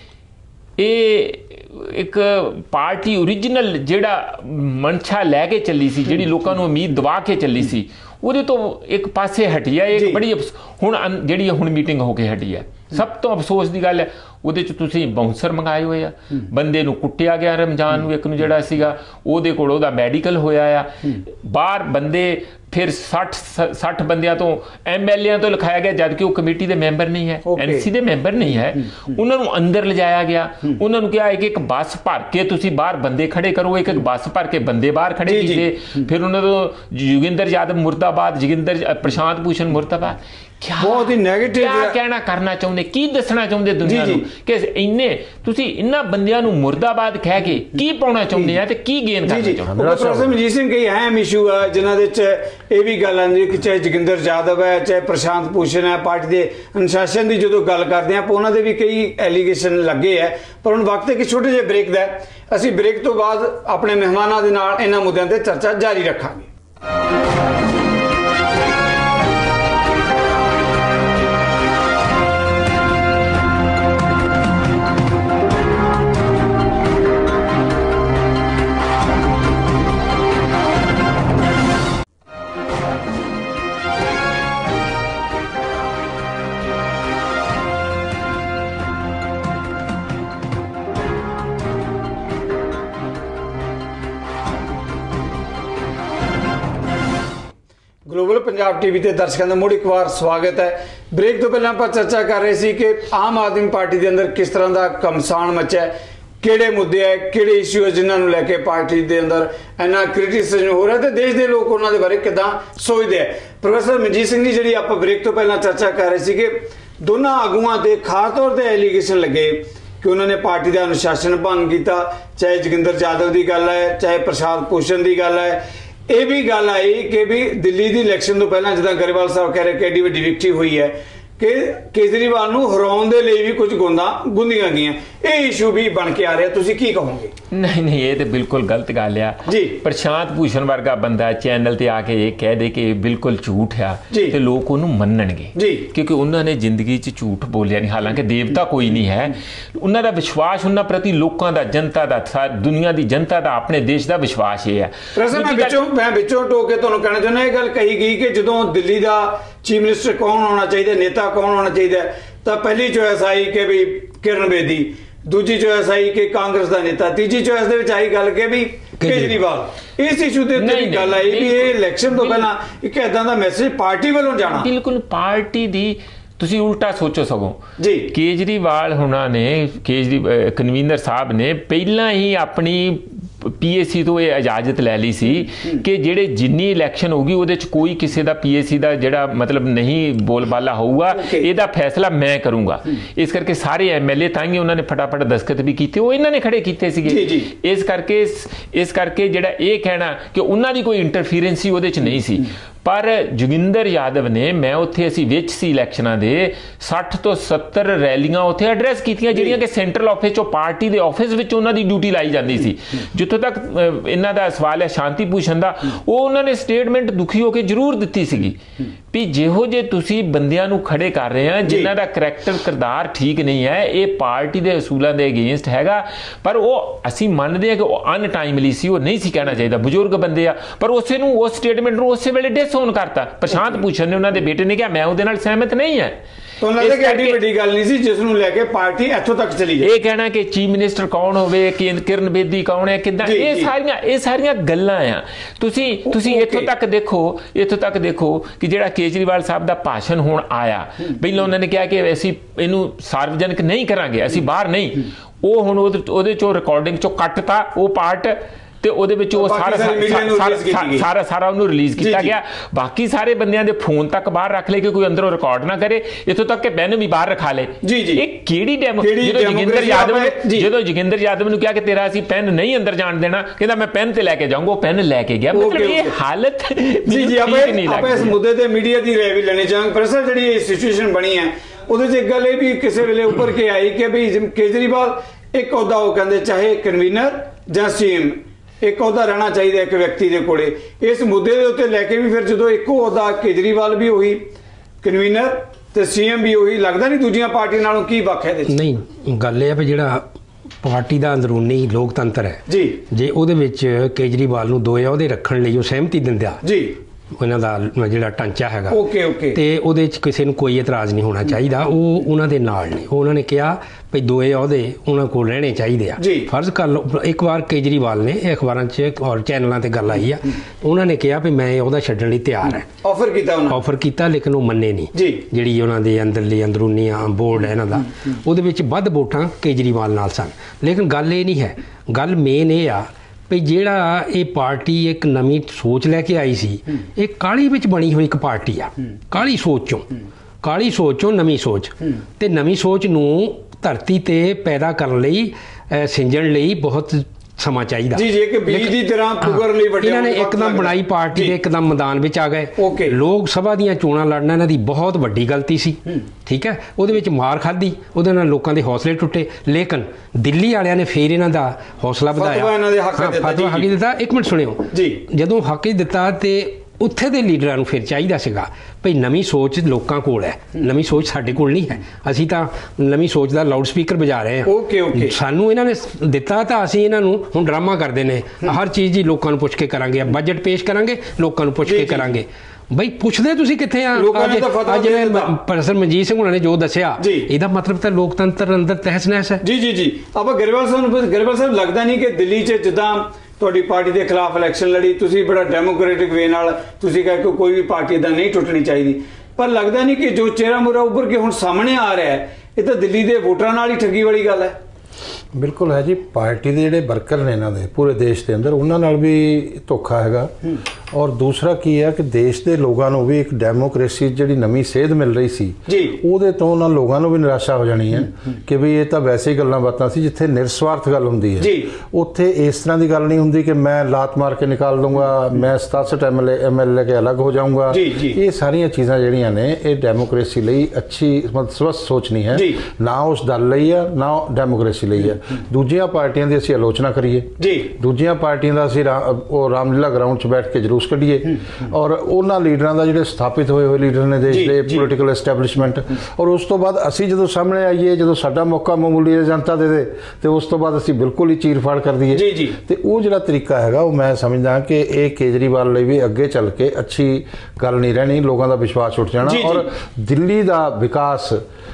ਇਹ ਇੱਕ ਪਾਰਟੀ ਓਰੀਜਨਲ ਜਿਹੜਾ ਮਨਸ਼ਾ ਲੈ ਕੇ ਚੱਲੀ ਸੀ, ਜਿਹੜੀ ਲੋਕਾਂ ਨੂੰ ਉਮੀਦ ਦਿਵਾ ਕੇ ਚੱਲੀ ਸੀ, ਉਹਦੇ ਤੋਂ ਇੱਕ ਪਾਸੇ ਹਟੀ ਹੈ। ਇੱਕ ਬੜੀ ਹੁਣ ਜਿਹੜੀ ਹੁਣ ਮੀਟਿੰਗ ਹੋ ਕੇ ਹਟੀ ਹੈ, ਸਭ ਤੋਂ ਅਫਸੋਸ ਦੀ ਗੱਲ ਹੈ ਉਹਦੇ 'ਚ ਤੁਸੀਂ ਬਾਉਂਸਰ ਮੰਗਾਏ ਹੋਏ ਆ, ਬੰਦੇ ਨੂੰ ਕੁੱਟਿਆ ਗਿਆ ਰਮਜ਼ਾਨ ਨੂੰ ਇੱਕ ਨੂੰ ਜਿਹੜਾ ਸੀਗਾ, ਉਹਦੇ ਕੋਲ ਉਹਦਾ ਮੈਡੀਕਲ ਹੋਇਆ ਆ, ਬਾਹਰ ਬੰਦੇ ਫਿਰ ਸੱਠ ਸੱਠ ਬੰਦਿਆਂ ਤੋਂ ਐਮ ਐਲ ਏਆਂ ਤੋਂ ਲਿਖਾਇਆ ਗਿਆ, ਜਦ ਕਿ ਉਹ ਕਮੇਟੀ ਦੇ ਮੈਂਬਰ ਨਹੀਂ ਹੈ, ਐਨ ਸੀ ਦੇ ਮੈਂਬਰ ਨਹੀਂ ਹੈ। ਉਹਨਾਂ ਨੂੰ ਅੰਦਰ ਲਿਜਾਇਆ ਗਿਆ, ਉਹਨਾਂ ਨੂੰ ਕਿਹਾ ਕਿ ਇੱਕ ਬੱਸ ਭਰ ਕੇ ਤੁਸੀਂ ਬਾਹਰ ਬੰਦੇ ਖੜੇ ਕਰੋ, ਇੱਕ ਇੱਕ ਬੱਸ ਭਰ ਕੇ ਬੰਦੇ ਬਾਹਰ ਖੜੇ ਕੀਤੇ। ਫਿਰ ਉਹਨਾਂ ਤੋਂ ਜੋਗਿੰਦਰ ਯਾਦਵ ਮੁਰਦਾਬਾਦ, ਜੋਗਿੰਦਰ ਪ੍ਰਸ਼ਾਂਤ ਭੂਸ਼ਣ ਮੁਰਦਾਬਾਦ। ਬਹੁਤ ਹੀ ਨੈਗੇਟਿਵ ਕਿਆ ਕਹਿਣਾ ਕਰਨਾ ਚਾਹੁੰਦੇ, ਕੀ ਦੱਸਣਾ ਚਾਹੁੰਦੇ ਦੁਨੀਆ ਨੂੰ ਕਿ ਇੰਨੇ ਤੁਸੀਂ ਇਹਨਾਂ ਬੰਦਿਆਂ ਨੂੰ ਮੁਰਦਾਬਾਦ ਕਹਿ ਕੇ ਕੀ ਪਾਉਣਾ ਚਾਹੁੰਦੇ ਆ ਤੇ ਕੀ ਗੇਨ ਕਰਨਾ ਚਾਹੁੰਦੇ? ਪ੍ਰੋਫੈਸਰ ਮਨਜੀਤ ਸਿੰਘ ਕਈ ਅਹਿਮ ਇਸ਼ੂ ਆ ਜਿਨ੍ਹਾਂ ਦੇ ਵਿੱਚ ਇਹ ਵੀ ਗੱਲ ਆਉਂਦੀ ਕਿ ਚਾਹੇ ਜੋਗਿੰਦਰ ਯਾਦਵ ਹੈ, ਚਾਹੇ ਪ੍ਰਸ਼ਾਂਤ ਭੂਸ਼ਣ ਹੈ, ਪਾਰਟੀ ਦੇ ਅਨੁਸ਼ਾਸਨ ਦੀ ਜਦੋਂ ਗੱਲ ਕਰਦੇ ਆਪਾਂ ਉਹਨਾਂ ਦੇ ਵੀ ਕਈ ਐਲੀਗੇਸ਼ਨ ਲੱਗੇ ਹੈ। ਪਰ ਹੁਣ ਵਕਤ ਹੈ ਕਿ ਛੋਟੇ ਜਿਹੇ ਬ੍ਰੇਕ ਦਾ, ਅਸੀਂ ਬ੍ਰੇਕ ਤੋਂ ਬਾਅਦ ਆਪਣੇ ਮਹਿਮਾਨਾਂ ਦੇ ਨਾਲ ਇਹਨਾਂ ਮੁੱਦਿਆਂ ਤੇ ਚਰਚਾ ਜਾਰੀ ਰੱਖਾਂਗੇ। ਪੰਜਾਬ ਟੀਵੀ ਤੇ ਦਰਸ਼ਕਾਂ ਦਾ ਮੁੜ ਇੱਕ ਵਾਰ ਸਵਾਗਤ ਹੈ। ਬ੍ਰੇਕ ਤੋਂ ਪਹਿਲਾਂ ਆਪਾਂ ਚਰਚਾ ਕਰ ਰਹੇ ਸੀ ਕਿ ਆਮ ਆਦਮੀ ਪਾਰਟੀ ਦੇ ਅੰਦਰ ਕਿਸ ਤਰ੍ਹਾਂ ਦਾ ਘਮਸਾਨ ਮਚਿਆ ਹੈ, ਕਿਹੜੇ ਮੁੱਦੇ ਹੈ, ਕਿਹੜੇ ਇਸ਼ੂ ਹੈ ਜਿਨ੍ਹਾਂ ਨੂੰ ਲੈ ਕੇ ਪਾਰਟੀ ਦੇ ਅੰਦਰ ਇੰਨਾ ਕ੍ਰਿਟਿਸਿਜ਼ਮ ਹੋ ਰਿਹਾ ਤੇ ਦੇਸ਼ ਦੇ ਲੋਕ ਉਹਨਾਂ ਦੇ ਬਾਰੇ ਕਿੱਦਾਂ ਸੋਚਦੇ ਆ। ਪ੍ਰੋਫੈਸਰ ਮਨਜੀਤ ਸਿੰਘ ਜੀ, ਜਿਹੜੀ ਆਪਾਂ ਬ੍ਰੇਕ ਤੋਂ ਪਹਿਲਾਂ ਚਰਚਾ ਕਰ ਰਹੇ ਸੀ ਕਿ ਦੋਨਾਂ ਆਗੂਆਂ ਤੇ ਖਾਸ ਤੌਰ ਤੇ ਐਲੀਗੇਸ਼ਨ ਲੱਗੇ ਕਿ ਉਹਨਾਂ ਨੇ ਪਾਰਟੀ ਦਾ ਅਨੁਸ਼ਾਸਨ ਭੰਗ ਕੀਤਾ, ਚਾਹੇ ਜੋਗਿੰਦਰ ਯਾਦਵ ਦੀ ਗੱਲ ਹੈ, ਚਾਹੇ ਪ੍ਰਸ਼ਾਂਤ ਭੂਸ਼ਣ ਦੀ ਗੱਲ ਹੈ। ਇਹ ਵੀ ਗੱਲ ਆਈ ਕਿ ਵੀ ਦਿੱਲੀ ਦੀ ਇਲੈਕਸ਼ਨ ਤੋਂ ਪਹਿਲਾਂ ਜਿੱਦਾਂ ਗਰੇਵਾਲ ਸਾਹਿਬ ਕਹਿ ਰਹੇ ਕਿ ਐਡੀ ਵੱਡੀ ਵਿਕਟਰੀ ਹੋਈ ਹੈ ਕਿ ਕੇਜਰੀਵਾਲ ਨੂੰ ਹਰਾਉਣ ਦੇ ਲਈ ਵੀ ਕੁਝ ਗੁੰਦਾਂ ਗੁੰਦੀਆਂ ਗਈਆਂ। ਇਹ ਇਸ਼ੂ ਵੀ ਬਣ ਕੇ ਆ ਰਿਹਾ, ਤੁਸੀਂ ਕੀ ਕਹੋਗੇ? ਨਹੀਂ ਨਹੀਂ, ਇਹ ਤੇ ਬਿਲਕੁਲ ਗਲਤ ਗੱਲ ਆ ਜੀ। ਪ੍ਰਸ਼ਾਂਤ ਭੂਸ਼ਣ ਵਰਗਾ ਬੰਦਾ ਚੈਨਲ ਤੇ ਆ ਕੇ ਇਹ ਕਹਿ ਦੇ ਕਿ ਇਹ ਬਿਲਕੁਲ ਝੂਠ ਆ ਤੇ ਲੋਕ ਉਹਨੂੰ ਮੰਨਣਗੇ ਜੀ, ਕਿਉਂਕਿ ਉਹਨਾਂ ਨੇ ਜ਼ਿੰਦਗੀ 'ਚ ਝੂਠ ਬੋਲਿਆ ਨਹੀਂ। ਹਾਲਾਂਕਿ ਦੇਵਤਾ ਕੋਈ ਨਹੀਂ ਹੈ, ਉਹਨਾਂ ਦਾ ਵਿਸ਼ਵਾਸ ਉਹਨਾਂ ਪ੍ਰਤੀ ਲੋਕਾਂ ਦਾ, ਜਨਤਾ ਦਾ, ਦੁਨੀਆ ਦੀ ਜਨਤਾ ਦਾ, ਆਪਣੇ ਦੇਸ਼ ਦਾ ਵਿਸ਼ਵਾਸ ਇਹ ਹੈ। ਮੈਂ ਵਿੱਚੋਂ ਮੈਂ ਵਿੱਚੋਂ ਟੋਕ ਕੇ ਤੁਹਾਨੂੰ ਕਹਿਣਾ ਚਾਹੁੰਦਾ, ਇਹ ਗੱਲ ਕਹੀ ਗਈ ਕਿ ਜਦੋਂ ਦਿੱਲੀ ਦਾ ਚੀਫ ਮਿਨਿਸਟਰ ਕੌਣ ਹੋਣਾ ਚਾਹੀਦਾ, ਨੇਤਾ ਕੌਣ ਹੋਣਾ ਚਾਹੀਦਾ, ਤਾਂ ਪਹਿਲੀ ਚੋਇਸ ਆਈ ਕਿ ਵੀ ਕਿਰਨ ਬੇਦੀ, ਦੂਜੀ ਚੋਇਸ ਆਈ ਕਿ ਕਾਂਗਰਸ ਦਾ ਨੇਤਾ, ਤੀਜੀ ਚੋਇਸ ਦੇ ਵਿੱਚ ਆਈ ਗੱਲ ਕਿ ਵੀ ਕੇਜਰੀਵਾਲ। ਇਸ ਇਸ਼ੂ ਦੇ ਉੱਤੇ ਵੀ ਗੱਲ ਆਈ ਵੀ ਇਹ ਇਲੈਕਸ਼ਨ ਤੋਂ ਪਹਿਲਾਂ ਇੱਕ ਏਦਾਂ ਦਾ ਮੈਸੇਜ ਪਾਰਟੀ ਵੱਲੋਂ ਜਾਣਾ। ਬਿਲਕੁਲ ਪਾਰਟੀ ਦੀ ਤੁਸੀਂ ਉਲਟਾ ਸੋਚੋ ਸਗੋਂ ਜੀ। ਕੇਜਰੀਵਾਲ ਹੁਣਾਂ ਨੇ, ਕੇਜਰੀ ਕਨਵੀਨਰ ਸਾਹਿਬ ਨੇ ਪਹਿਲਾਂ ਹੀ ਆਪਣੀ ਪੀਏਸੀ ਤੋਂ ਇਹ ਇਜਾਜ਼ਤ ਲੈ ਲਈ ਸੀ ਕਿ ਜਿਹੜੇ ਜਿੰਨੀ ਇਲੈਕਸ਼ਨ ਹੋਊਗੀ ਉਹਦੇ 'ਚ ਕੋਈ ਕਿਸੇ ਦਾ ਪੀਏਸੀ ਦਾ ਜਿਹੜਾ ਮਤਲਬ ਨਹੀਂ ਬੋਲਬਾਲਾ ਹੋਊਗਾ, ਇਹਦਾ ਫੈਸਲਾ ਮੈਂ ਕਰੂੰਗਾ। ਇਸ ਕਰਕੇ ਸਾਰੇ ਐਮਐਲਏ ਤਾਂ ਹੀ ਉਹਨਾਂ ਨੇ ਫਟਾਫਟ ਦਸਤਖਤ ਵੀ ਕੀਤੇ, ਉਹ ਇਹਨਾਂ ਨੇ ਖੜੇ ਕੀਤੇ ਸੀਗੇ। ਇਸ ਕਰਕੇ ਇਸ ਕਰਕੇ ਜਿਹੜਾ ਇਹ ਕਹਿਣਾ ਕਿ ਉਹਨਾਂ ਦੀ ਕੋਈ ਇੰਟਰਫੀਰੈਂਸ ਉਹਦੇ 'ਚ ਨਹੀਂ ਸੀ। ਪਰ ਜੋਗਿੰਦਰ ਯਾਦਵ ਨੇ, ਮੈਂ ਉੱਥੇ ਅਸੀਂ ਵਿੱਚ ਸੀ ਇਲੈਕਸ਼ਨਾਂ ਦੇ, ਸੱਠ ਤੋਂ ਸੱਤਰ ਰੈਲੀਆਂ ਉੱਥੇ ਐਡਰੈਸ ਕੀਤੀਆਂ ਜਿਹੜੀਆਂ ਕਿ ਸੈਂਟਰਲ ਆਫਿਸ 'ਚੋਂ, ਪਾਰਟੀ ਦੇ ਆਫਿਸ ਵਿੱਚ ਉਹਨਾਂ ਦੀ ਡਿਊਟੀ ਲਾਈ ਜਾਂਦੀ ਸੀ। ਜਿੱਥੋਂ ਤੱਕ ਇਹਨਾਂ ਦਾ ਸਵਾਲ ਹੈ ਸ਼ਾਂਤੀ ਭੂਸ਼ਣ ਦਾ, ਉਹ ਉਹਨਾਂ ਨੇ ਸਟੇਟਮੈਂਟ ਦੁਖੀ ਹੋ ਕੇ ਜ਼ਰੂਰ ਦਿੱਤੀ ਸੀਗੀ ਵੀ ਜਿਹੋ ਜੇ ਤੁਸੀਂ ਬੰਦਿਆਂ ਨੂੰ ਖੜੇ ਕਰ ਰਹੇ ਆ ਜਿਨ੍ਹਾਂ ਦਾ ਕਰੈਕਟਰ ਕਿਰਦਾਰ ਠੀਕ ਨਹੀਂ ਹੈ, ਇਹ ਪਾਰਟੀ ਦੇ ਅਸੂਲਾਂ ਦੇ ਅਗੇਂਸਟ ਹੈਗਾ। ਪਰ ਉਹ ਅਸੀਂ ਮੰਨਦੇ ਹਾਂ ਕਿ ਉਹ ਅਨਟਾਈਮਲੀ ਸੀ, ਉਹ ਨਹੀਂ ਸੀ ਕਹਿਣਾ ਚਾਹੀਦਾ, ਬਜ਼ੁਰਗ ਬੰਦੇ ਆ, ਪਰ ਉਸੇ ਨੂੰ ਉਸ ਸਟੇਟਮੈਂਟ ਨੂੰ ਉਸੇ ਵੇਲੇ ਡਿਸਓਨ ਕਰਤਾ। ਪ੍ਰਸ਼ਾਂਤ ਭੂਸ਼ਣ ਨੇ, ਉਹਨਾਂ ਦੇ ਬੇਟੇ ਨੇ ਕਿਹਾ ਮੈਂ ਉਹਦੇ ਨਾਲ ਸਹਿਮਤ ਨਹੀਂ ਹੈ। ਤੁਹਾਨੂੰ ਲੱਗਦਾ ਕਿ ਐਡੀ ਵੱਡੀ ਗੱਲ ਨਹੀਂ ਸੀ ਜਿਸ ਨੂੰ ਲੈ ਕੇ ਪਾਰਟੀ ਇੱਥੋਂ ਤੱਕ ਚਲੀ ਜਾਏ। ਇਹ ਕਹਿਣਾ ਕਿ ਚੀਫ ਮਿਨਿਸਟਰ ਕੌਣ ਹੋਵੇ, ਕਿਰਨ ਬੇਦੀ ਕੌਣ ਹੈ, ਕਿੱਦਾਂ, ਇਹ ਸਾਰੀਆਂ ਇਹ ਸਾਰੀਆਂ ਗੱਲਾਂ ਆ। ਤੁਸੀਂ ਤੁਸੀਂ ਇੱਥੋਂ ਤੱਕ ਦੇਖੋ, ਇੱਥੋਂ ਤੱਕ ਦੇਖੋ ਕਿ ਜਿਹੜਾ ਕੇਜਰੀਵਾਲ ਸਾਹਿਬ ਦਾ ਭਾਸ਼ਣ ਹੁਣ ਆਇਆ, ਪਹਿਲਾਂ ਉਹਨਾਂ ਨੇ ਕਿਹਾ ਕਿ ਅਸੀਂ ਇਹਨੂੰ ਸਾਰਵਜਨਿਕ ਨਹੀਂ ਕਰਾਂਗੇ, ਅਸੀਂ ਬਾਹਰ ਨਹੀਂ। ਉਹ ਹੁਣ ਉਹਦੇ ਚੋਂ ਰਿਕਾਰਡਿੰਗ ਚੋਂ ਕੱਟਤਾ ਉਹ ਪਾਰਟ ਤੇ ਉਹਦੇ ਵਿੱਚ ਉਹ ਸਾਰਾ ਸਾਰਾ ਸਾਰਾ ਉਹਨੂੰ ਰਿਲੀਜ਼ ਕੀਤਾ ਗਿਆ। ਬਾਕੀ ਸਾਰੇ ਬੰਦਿਆਂ ਦੇ ਫੋਨ ਤੱਕ ਬਾਹਰ ਰੱਖ ਲਏ ਕਿ ਕੋਈ ਅੰਦਰੋਂ ਰਿਕਾਰਡ ਨਾ ਕਰੇ, ਇੱਥੋਂ ਤੱਕ ਕਿ ਪੈਨ ਵੀ ਬਾਹਰ ਰਖਾ ਲੇ। ਇਹ ਕਿਹੜੀ ਡੈਮੋ? ਜਦੋਂ ਜੋਗਿੰਦਰ ਯਾਦਵ ਨੇ ਜਦੋਂ ਜੋਗਿੰਦਰ ਯਾਦਵ ਨੂੰ ਕਿਹਾ ਕਿ ਤੇਰਾ ਅਸੀਂ ਪੈਨ ਨਹੀਂ ਅੰਦਰ ਜਾਣ ਦੇਣਾ, ਕਹਿੰਦਾ ਮੈਂ ਪੈਨ ਤੇ ਲੈ ਕੇ ਜਾਊਂਗਾ, ਉਹ ਪੈਨ ਲੈ ਕੇ ਗਿਆ। ਮਤਲਬ ਇਹ ਹਾਲਤ ਜੀ ਜੀ ਆਪਾਂ ਇਸ ਮੁੱਦੇ ਤੇ ਮੀਡੀਆ ਦੀ ਰਾਏ ਵੀ ਲੈਣੀ ਚਾਹਾਂਗੇ। ਪ੍ਰੋਫੈਸਰ, ਜਿਹੜੀ ਇਹ ਸਿਚੁਏਸ਼ਨ ਬਣੀ ਹੈ ਉਹਦੇ 'ਚ ਇੱਕ ਗੱਲ ਇਹ ਵੀ ਕਿਸੇ ਵੇਲੇ ਉੱਪਰ ਕੇ ਆਈ ਕਿ ਵੀ ਕੇਜਰੀਵਾਲ ਇੱਕ ਅਹੁਦਾ, ਉਹ ਕਹਿੰਦੇ ਚਾਹੇ ਕਨਵੀਨਰ ਜਾਂ ਸੀਐਮ, ਇੱਕ ਅਹੁਦਾ ਰਹਿਣਾ ਚਾਹੀਦਾ ਇੱਕ ਵਿਅਕਤੀ ਦੇ ਕੋਲੇ। ਇਸ ਮੁੱਦੇ ਦੇ ਉੱਤੇ ਲੈ ਕੇ ਵੀ ਫਿਰ ਜਦੋਂ ਇੱਕੋ ਅਹੁਦਾ, ਕੇਜਰੀਵਾਲ ਵੀ ਉਹੀ ਕਨਵੀਨਰ ਤੇ ਸੀਐਮ ਵੀ ਉਹੀ, ਲੱਗਦਾ ਨਹੀਂ ਦੂਜੀਆਂ ਪਾਰਟੀਆਂ ਨਾਲੋਂ ਕੀ ਵੱਖ ਹੈ ਇਹਦੇ 'ਚ? ਨਹੀਂ, ਗੱਲ ਇਹ ਹੈ ਵੀ ਜਿਹੜਾ ਪਾਰਟੀ ਦਾ ਅੰਦਰੂਨੀ ਲੋਕਤੰਤਰ ਹੈ ਜੀ, ਜੇ ਉਹਦੇ ਵਿੱਚ ਕੇਜਰੀਵਾਲ ਨੂੰ ਦੋ ਅਹੁਦੇ ਰੱਖਣ ਲਈ ਉਹ ਸਹਿਮਤੀ ਦਿੰਦਾ ਜੀ, ਉਹਨਾਂ ਦਾ ਜਿਹੜਾ ਢਾਂਚਾ ਹੈਗਾ ਓਕੇ ਓਕੇ ਤੇ ਉਹਦੇ 'ਚ ਕਿਸੇ ਨੂੰ ਕੋਈ ਇਤਰਾਜ਼ ਨਹੀਂ ਹੋਣਾ ਚਾਹੀਦਾ। ਉਹ ਉਹਨਾਂ ਦੇ ਨਾਲ ਨੇ, ਉਹਨਾਂ ਨੇ ਕਿਹਾ ਭਈ ਦੋਏ ਅਹੁਦੇ ਉਹਨਾਂ ਕੋਲ ਰਹਿਣੇ ਚਾਹੀਦੇ ਆ। ਫਰਜ਼ ਕਰ ਲਓ ਇੱਕ ਵਾਰ ਕੇਜਰੀਵਾਲ ਨੇ ਅਖਬਾਰਾਂ 'ਚ ਔਰ ਚੈਨਲਾਂ ਤੇ ਗੱਲ ਆਈ ਆ, ਉਹਨਾਂ ਨੇ ਕਿਹਾ ਵੀ ਮੈਂ ਉਹਦਾ ਛੱਡਣ ਲਈ ਤਿਆਰ ਹੈ, ਆਫਰ ਕੀਤਾ ਉਹਨਾਂ ਆਫਰ ਕੀਤਾ, ਲੇਕਿਨ ਉਹ ਮੰਨੇ ਨਹੀਂ। ਜਿਹੜੀ ਉਹਨਾਂ ਦੇ ਅੰਦਰਲੀ ਅੰਦਰੂਨੀ ਬੋਰਡ ਹੈ ਇਹਨਾਂ ਦਾ, ਉਹਦੇ ਵਿੱਚ ਵੱਧ ਵੋਟਾਂ ਕੇਜਰੀਵਾਲ ਨਾਲ ਸਨ। ਲੇਕਿਨ ਗੱਲ ਇਹ ਨਹੀਂ ਹੈ, ਗੱਲ ਮੇਨ ਇਹ ਆ ਵੀ ਜਿਹੜਾ ਇਹ ਪਾਰਟੀ ਇੱਕ ਨਵੀਂ ਸੋਚ ਲੈ ਕੇ ਆਈ ਸੀ, ਇਹ ਕਾਹਲੀ ਵਿੱਚ ਬਣੀ ਹੋਈ ਇੱਕ ਪਾਰਟੀ ਆ। ਕਾਹਲੀ ਸੋਚ ਚੋਂ ਕਾਹਲੀ ਸੋਚ ਚੋਂ ਨਵੀਂ ਸੋਚ, ਤੇ ਨਵੀਂ ਸੋਚ ਨੂੰ ਧਰਤੀ ਤੇ ਪੈਦਾ ਕਰਨ ਲਈ, ਸਿੰਜਣ ਲਈ ਬਹੁਤ ਸਮਾਂ ਚਾਹੀਦਾ ਜੀ। ਜੀ ਕਿ ਬੀਜ ਦੀ ਤਰ੍ਹਾਂ ਪੁਗਰ ਲਈ ਵੱਡੇ ਇਹਨਾਂ ਨੇ ਇੱਕਦਮ ਬਣਾਈ ਪਾਰਟੀ ਦੇ, ਇੱਕਦਮ ਮੈਦਾਨ ਵਿੱਚ ਆ ਗਏ। ਲੋਕ ਸਭਾ ਦੀਆਂ ਚੋਣਾਂ ਲੜਨਾ ਇਹਨਾਂ ਦੀ ਬਹੁਤ ਵੱਡੀ ਗਲਤੀ ਸੀ, ਠੀਕ ਹੈ। ਉਹਦੇ ਵਿੱਚ ਮਾਰ ਖਾਧੀ, ਉਹਦੇ ਨਾਲ ਲੋਕਾਂ ਦੇ ਹੌਸਲੇ ਟੁੱਟੇ। ਲੇਕਿਨ ਦਿੱਲੀ ਵਾਲਿਆਂ ਨੇ ਫੇਰ ਇਹਨਾਂ ਦਾ ਹੌਸਲਾ ਵਧਾਇਆ, ਫਤਵਾ ਹੱਕ ਦਿੱਤਾ। ਇੱਕ ਮਿੰਟ ਸੁਣਿਓ ਜੀ, ਜਦੋਂ ਹੱਕ ਦਿੱਤਾ ਤੇ ਉੱਥੇ ਦੇ ਲੀਡਰਾਂ ਨੂੰ ਫਿਰ ਚਾਹੀਦਾ ਸੀਗਾ ਭਈ ਨਵੀਂ ਸੋਚ ਲੋਕਾਂ ਕੋਲ ਹੈ, ਨਵੀਂ ਸੋਚ ਸਾਡੇ ਕੋਲ ਨਹੀਂ ਹੈ। ਅਸੀਂ ਤਾਂ ਨਵੀਂ ਸੋਚ ਦਾ ਲਾਊਡ ਸਪੀਕਰ ਵਜਾ ਰਹੇ ਹਾਂ। ਓਕੇ ਓਕੇ ਸਾਨੂੰ ਇਹਨਾਂ ਨੇ ਦਿੱਤਾ ਤਾਂ ਅਸੀਂ ਇਹਨਾਂ ਨੂੰ ਹੁਣ ਡਰਾਮਾ ਕਰਦੇ ਨੇ, ਹਰ ਚੀਜ਼ ਦੀ ਲੋਕਾਂ ਨੂੰ ਪੁੱਛ ਕੇ ਕਰਾਂਗੇ, ਬਜਟ ਪੇਸ਼ ਕਰਾਂਗੇ, ਲੋਕਾਂ ਨੂੰ ਪੁੱਛ ਕੇ ਕਰਾਂਗੇ। ਬਈ ਪੁੱਛਦੇ ਤੁਸੀਂ ਕਿੱਥੇ ਆ? ਅੱਜ ਪ੍ਰੋਫੈਸਰ ਮਨਜੀਤ ਸਿੰਘ ਹੁਣਾਂ ਨੇ ਜੋ ਦੱਸਿਆ, ਇਹਦਾ ਮਤਲਬ ਤਾਂ ਲੋਕਤੰਤਰ ਅੰਦਰ ਤਹਿਸ ਨਹਿਸ ਹੈ। ਜੀ ਜੀ ਜੀ ਆਪਾਂ ਗਰੇਵਾਲ ਸਾਹਿਬ ਨੂੰ, ਗਰੇਵਾਲ ਸਾਹਿਬ ਲੱਗਦਾ ਨਹੀਂ ਕਿ ਦਿੱਲੀ 'ਚ ਜਿੱਦਾਂ ਤੁਹਾਡੀ ਪਾਰਟੀ ਦੇ ਖਿਲਾਫ ਇਲੈਕਸ਼ਨ ਲੜੀ, ਤੁਸੀਂ ਬੜਾ ਡੈਮੋਕ੍ਰੈਟਿਕ ਵੇ ਨਾਲ ਤੁਸੀਂ ਕਹੇ ਕਿ ਕੋਈ ਵੀ ਪਾਰਟੀ ਇਦਾਂ ਨਹੀਂ ਟੁੱਟਣੀ ਚਾਹੀਦੀ, ਪਰ ਲੱਗਦਾ ਨਹੀਂ ਕਿ ਜੋ ਚਿਹਰਾ ਮੁਹਰਾ ਉੱਭਰ ਕੇ ਹੁਣ ਸਾਹਮਣੇ ਆ ਰਿਹਾ ਹੈ ਇਹ ਤਾਂ ਦਿੱਲੀ ਦੇ ਵੋਟਰਾਂ ਨਾਲ ਹੀ ਠੱਗੀ ਵਾਲੀ ਗੱਲ ਹੈ। ਬਿਲਕੁਲ ਹੈ ਜੀ, ਪਾਰਟੀ ਦੇ ਜਿਹੜੇ ਵਰਕਰ ਨੇ ਇਹਨਾਂ ਦੇ ਪੂਰੇ ਦੇਸ਼ ਦੇ ਅੰਦਰ ਉਹਨਾਂ ਨਾਲ ਵੀ ਧੋਖਾ ਹੈਗਾ। ਔਰ ਦੂਸਰਾ ਕੀ ਹੈ ਕਿ ਦੇਸ਼ ਦੇ ਲੋਕਾਂ ਨੂੰ ਵੀ ਇੱਕ ਡੈਮੋਕ੍ਰੇਸੀ ਜਿਹੜੀ ਨਵੀਂ ਸੇਧ ਮਿਲ ਰਹੀ ਸੀ ਜੀ, ਉਹਦੇ ਤੋਂ ਉਹਨਾਂ ਲੋਕਾਂ ਨੂੰ ਵੀ ਨਿਰਾਸ਼ਾ ਹੋ ਜਾਣੀ ਹੈ ਕਿ ਵੀ ਇਹ ਤਾਂ ਵੈਸੇ ਹੀ ਗੱਲਾਂ ਬਾਤਾਂ ਸੀ। ਜਿੱਥੇ ਨਿਰਸਵਾਰਥ ਗੱਲ ਹੁੰਦੀ ਹੈ ਉੱਥੇ ਇਸ ਤਰ੍ਹਾਂ ਦੀ ਗੱਲ ਨਹੀਂ ਹੁੰਦੀ ਕਿ ਮੈਂ ਲਾਤ ਮਾਰ ਕੇ ਨਿਕਾਲ ਦੂੰਗਾ, ਮੈਂ ਸਤਾਸਠ ਐਮਐਲਏ ਐਮਐਲਏ ਕੇ ਅਲੱਗ ਹੋ ਜਾਊਂਗਾ। ਇਹ ਸਾਰੀਆਂ ਚੀਜ਼ਾਂ ਜਿਹੜੀਆਂ ਨੇ ਇਹ ਡੈਮੋਕ੍ਰੇਸੀ ਲਈ ਅੱਛੀ ਮਤਲਬ ਸਵਸਥ ਸੋਚ ਨਹੀਂ ਹੈ, ਨਾ ਉਸ ਦਲ ਲਈ ਹੈ ਨਾ ਡੈਮੋਕ੍ਰੇਸੀ ਲਈ ਹੈ। ਦੂਜੀਆਂ ਪਾਰਟੀਆਂ ਦੀ ਅਸੀਂ ਆਲੋਚਨਾ ਕਰੀਏ ਜੀ, ਦੂਜੀਆਂ ਪਾਰਟੀਆਂ ਦਾ ਅਸੀਂ ਉਹ ਰਾਮਲੀਲਾ ਗਰਾਊਂਡ 'ਚ ਬੈਠ ਕੇ ਜਲੂਸ ਕੱਢੀਏ ਔਰ ਉਹਨਾਂ ਲੀਡਰਾਂ ਦਾ ਜਿਹੜੇ ਸਥਾਪਿਤ ਹੋਏ ਹੋਏ ਲੀਡਰ ਨੇ ਦੇਸ਼ ਦੇ ਪੋਲੀਟੀਕਲ ਐਸਟੈਬਲਿਸ਼ਮੈਂਟ, ਔਰ ਉਸ ਤੋਂ ਬਾਅਦ ਅਸੀਂ ਜਦੋਂ ਸਾਹਮਣੇ ਆਈਏ, ਜਦੋਂ ਸਾਡਾ ਮੌਕਾ ਮਾਮੂਲੀ ਜਨਤਾ ਦੇ ਦੇ ਤੇ ਉਸ ਤੋਂ ਬਾਅਦ ਅਸੀਂ ਬਿਲਕੁਲ ਹੀ ਚੀਰ ਫਾੜ ਕਰ ਦਈਏ। ਤੇ ਉਹ ਜਿਹੜਾ ਤਰੀਕਾ ਹੈਗਾ ਉਹ ਮੈਂ ਸਮਝਦਾ ਕਿ ਇਹ ਕੇਜਰੀਵਾਲ ਲਈ ਵੀ ਅੱਗੇ ਚੱਲ ਕੇ ਅੱਛੀ ਗੱਲ ਨਹੀਂ ਰਹਿਣੀ, ਲੋਕਾਂ ਦਾ ਵਿਸ਼ਵਾਸ ਉੱਠ ਜਾਣਾ। ਔਰ ਦਿੱਲੀ ਦਾ ਵਿਕਾਸ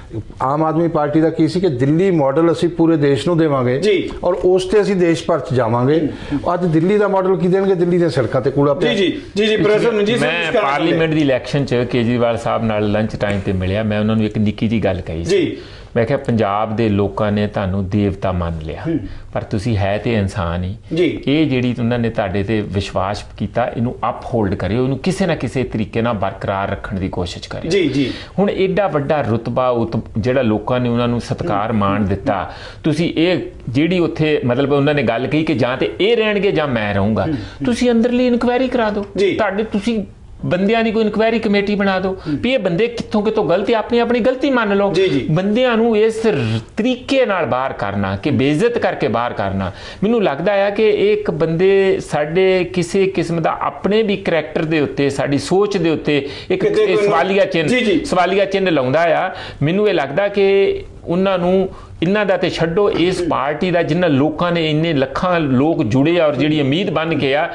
ਆਮ ਆਦਮੀ ਪਾਰਟੀ ਦਾ ਕੀ ਸੀ ਕਿ ਦਿੱਲੀ ਮਾਡਲ ਅਸੀਂ ਪੂਰੇ ਦੇਸ਼ ਨੂੰ ਦੇਵਾਂਗੇ ਔਰ ਉਸ ਤੇ ਅਸੀਂ ਦੇਸ਼ ਭਰ ਚ ਜਾਵਾਂਗੇ। ਅੱਜ ਦਿੱਲੀ ਦਾ ਮਾਡਲ ਕੀ ਦੇਣਗੇ? ਦਿੱਲੀ ਦੀਆਂ ਸੜਕਾਂ ਤੇ ਕੂੜਾ ਪਿਆ। ਜੀ ਜੀ ਜੀ ਪ੍ਰੋਫੈਸਰ ਮਨਜੀਤ ਸਿੰਘ, ਮੈਂ ਪਾਰਲੀਮੈਂਟ ਦੀ ਇਲੈਕਸ਼ਨ ਚ ਕੇਜਰੀਵਾਲ ਸਾਹਿਬ ਨਾਲ ਲੰਚ ਟਾਈਮ ਤੇ ਮਿਲਿਆ, ਮੈਂ ਉਹਨਾਂ ਨੂੰ ਇੱਕ ਨਿੱਕੀ ਜਿਹੀ ਗੱਲ ਕਹੀ ਸੀ। ਮੈਂ ਕਿਹਾ ਪੰਜਾਬ ਦੇ ਲੋਕਾਂ ਨੇ ਤੁਹਾਨੂੰ ਦੇਵਤਾ ਮੰਨ ਲਿਆ ਪਰ ਤੁਸੀਂ ਹੈ ਤੇ ਇਨਸਾਨ ਹੀ। ਇਹ ਜਿਹੜੀ ਉਹਨਾਂ ਨੇ ਤੁਹਾਡੇ ਤੇ ਵਿਸ਼ਵਾਸ ਕੀਤਾ ਇਹਨੂੰ ਅਪ ਹੋਲਡ ਕਰਿਓ, ਇਹਨੂੰ ਕਿਸੇ ਨਾ ਕਿਸੇ ਤਰੀਕੇ ਨਾਲ ਬਰਕਰਾਰ ਰੱਖਣ ਦੀ ਕੋਸ਼ਿਸ਼ ਕਰਿਓ। ਜੀ ਜੀ ਹੁਣ ਐਡਾ ਵੱਡਾ ਰੁਤਬਾ ਜਿਹੜਾ ਲੋਕਾਂ ਨੇ ਉਹਨਾਂ ਨੂੰ ਸਤਿਕਾਰ ਮਾਣ ਦਿੱਤਾ, ਤੁਸੀਂ ਇਹ ਜਿਹੜੀ ਉੱਥੇ ਮਤਲਬ ਉਹਨਾਂ ਨੇ ਗੱਲ ਕਹੀ ਕਿ ਜਾਂ ਤੇ ਇਹ ਰਹਿਣਗੇ ਜਾਂ ਮੈਂ ਰਹੂੰਗਾ, ਤੁਸੀਂ ਅੰਦਰਲੀ ਇਨਕੁਆਇਰੀ ਕਰਾ ਦਿਓ, ਤੁਹਾਡੇ ਤੁਸੀਂ ਬੰਦਿਆਂ ਦੀ ਕੋਈ ਇਨਕੁਆਇਰੀ ਕਮੇਟੀ ਬਣਾ ਦਿਓ ਵੀ ਇਹ ਬੰਦੇ ਕਿੱਥੋਂ ਕਿੱਥੋਂ ਗਲਤੀ ਆਪਣੀ ਆਪਣੀ ਗਲਤੀ ਮੰਨ ਲਓ। ਬੰਦਿਆਂ ਨੂੰ ਇਸ ਤਰੀਕੇ ਨਾਲ ਬਾਹਰ ਕਰਨਾ ਕਿ ਬੇਇੱਜ਼ਤ ਕਰਕੇ ਬਾਹਰ ਕਰਨਾ, ਮੈਨੂੰ ਲੱਗਦਾ ਆ ਕਿ ਇੱਕ ਬੰਦੇ ਸਾਡੇ ਕਿਸੇ ਕਿਸਮ ਦਾ ਆਪਣੇ ਵੀ ਕਰੈਕਟਰ ਦੇ ਉੱਤੇ, ਸਾਡੀ ਸੋਚ ਦੇ ਉੱਤੇ ਇੱਕ ਸਵਾਲੀਆ ਚਿੰਨ੍ਹ ਸਵਾਲੀਆ ਚਿੰਨ੍ਹ ਲਾਉਂਦਾ ਆ। ਮੈਨੂੰ ਇਹ ਲੱਗਦਾ ਕਿ ਉਹਨਾਂ ਨੂੰ ਇਹਨਾਂ ਦਾ ਤੇ ਛੱਡੋ, ਇਸ ਪਾਰਟੀ ਦਾ ਜਿਨ੍ਹਾਂ ਲੋਕਾਂ ਨੇ ਇੰਨੇ ਲੱਖਾਂ ਲੋਕ ਜੁੜੇ ਆ ਔਰ ਜਿਹੜੀ ਉਮੀਦ ਬਣ ਕੇ ਆ,